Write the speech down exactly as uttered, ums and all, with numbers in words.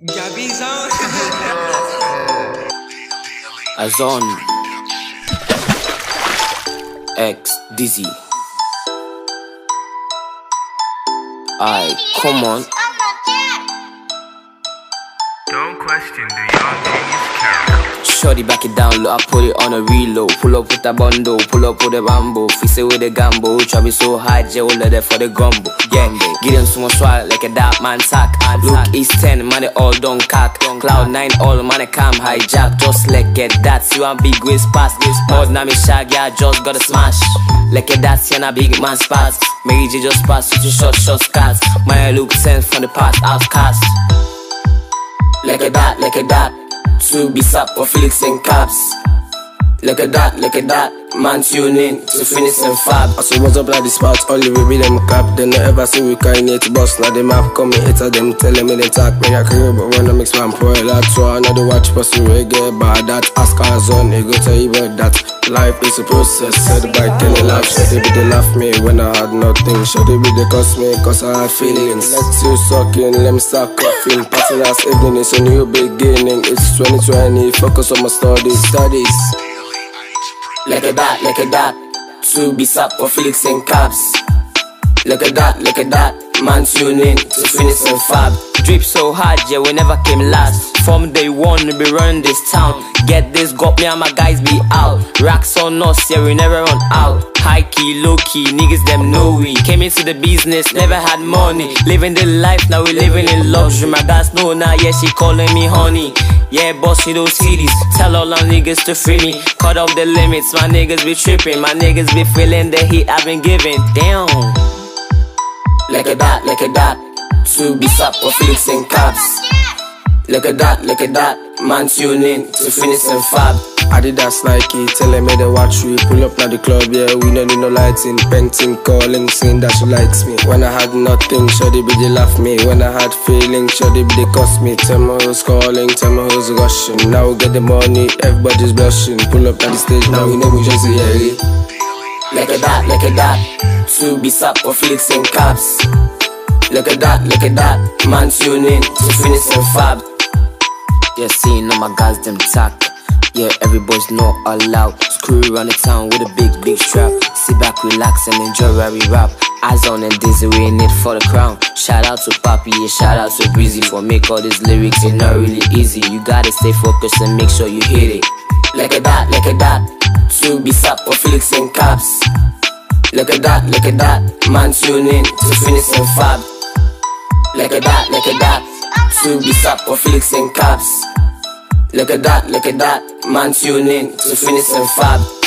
Gabizon. Azon X Dizzy. Aye, come on. Don't question the young genius character. Shorty back it down, look, I put it on a reload. Pull up with a bundle, pull up with a bamboo. Fix it with a gamble, try me so hard, jail there for the gumbo. Yeah, get them small swallow like a dark man sack. Look, East ten, man, they all done cock. Cloud nine, all man, they come hijack. Just like it, that's you and big waist pass. More than me shag, yeah, just gotta smash. Like a that's you and a big man spots. Mary J just pass, switching short, short scars. My look sense from the past, outcast. Like a that, like a that. To be sap for Felix and Caps. Look at that, look at that. Man tune in to finish and fab. I saw what's up like the spots, only we be them cap. They never ever see we kind hate boss. Now the map coming hit at them, telling me they talk me a career. But when I mix man pro that, so another watch person reggae bad that. Ask our zone, they go tell you about that. Life is a process, said by Kenny laugh. Should they be they laugh me when I had nothing? Should they be they cuss me cause I had feelings? Let's you sucking, let me start coughing. Passing last evening, it's a new beginning. It's twenty twenty, focus on my studies, studies. Like a that, like a that. To be sap for Felix and Caps. Look at that, look at that. Man tune in to finish and fab. Drip so hard, yeah, we never came last. From day one, we be running this town. Get this, got me and my guys be out. Racks on us, yeah, we never run out. High key, low key, niggas them know we came into the business, never had money. Living the life, now we living in luxury. My guys know now, yeah, she calling me honey. Yeah, boss, you don't see this. Tell all our niggas to free me. Cut off the limits, my niggas be tripping. My niggas be feeling the heat I've been giving. Damn. Like a that, like a that. To be sap for Felix and Caps. Look at that, look at that. Man tune in to finish and fab. Adidas Nike, telling me they watch we. Pull up at the club, yeah, we don't need no lighting. Painting, calling, saying that she likes me. When I had nothing, sure they be they laugh me. When I had feelings, sure they be they cuss me. Tell me who's calling, tell me who's rushing. Now we get the money, everybody's blushing. Pull up at the stage, now we know we just yeah. Like a that, like a that. To be sap for Felix and Caps. Look at that, look at that. Man tune in to finish and fab. Yeah, seeing all my guys them tack. Yeah, everybody's not allowed. Screw around the town with a big, big strap. Sit back, relax and enjoy where we rap. Eyes on and Dizzy, we in it for the crown. Shout out to Papi, yeah, shout out to Breezy. For make all these lyrics, it's not really easy. You gotta stay focused and make sure you hit it. Like a that, like a that. To be sap for Felix and Caps. Look at that, look at that. Man tune in to finish and fab. Like a that, like a that. To be sap for Felix and Caps. Look at that, look at that. Man tune in to finish and fab.